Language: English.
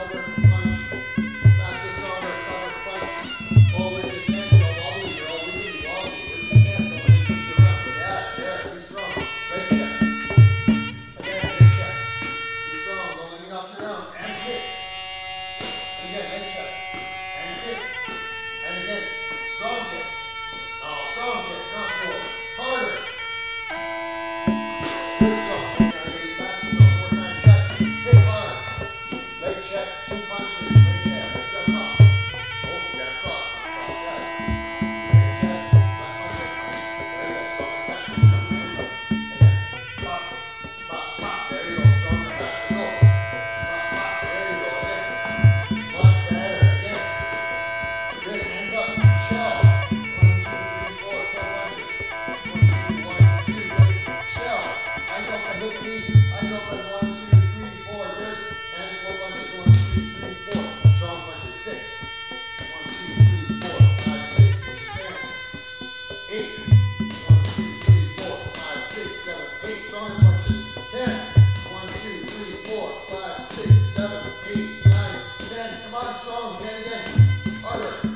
cover, punch, faster, stronger, cover, punch, always this stance, go wobbly, girl, we can be wobbly, where's your stance, don't let me push you around, yes, yeah, be strong, leg check, again, leg check, be strong, don't let me knock you around, and kick, and again, leg check, and kick, and again, strong kick, oh, strong kick, not cool, harder, good strong kick, now you're gonna be faster, strong, more time, check, kick hard, leg check, 2 punches, leg check, leg check, cross, oh, you gotta cross, not cross, got it, leg check, left punch, right punch, there you go, strong and faster, come hands up, again, pop, pop, pop, there you go, strong and faster, go, pop, pop, there you go, again, much better, again, good, hands up, shell, 1, 2, 3, 4, 12 punches, 1, 2, 1, 2, ready, shell, eyes open, hook knee, eyes open, 1, 2, 3, 4, good, and 4 punches, 1, 2, 3, 4, strong punches, 6, 1, 2, 3, 4, 5, 6, push your stance, 8, 1, 2, 3, 4, 5, 6, 7, 8, stronger punches, 10, 1, 2, 3, 4, 5, 6, 7, 8, 9, 10, come on, strong, 10 again, harder,